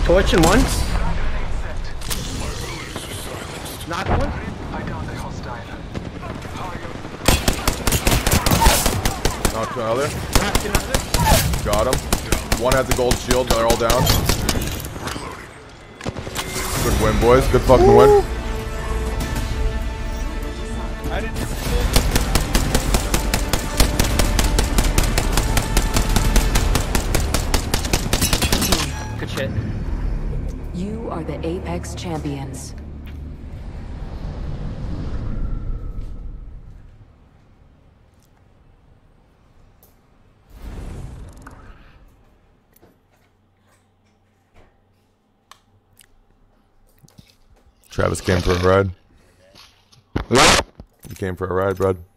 Torching one. Knock one. Knocked another. Knocked another. Got him. One has a gold shield. They're all down. Good win, boys. Good fucking win. I didn't. Good shit. You are the Apex Champions. Travis came for a ride. What? You came for a ride, bud.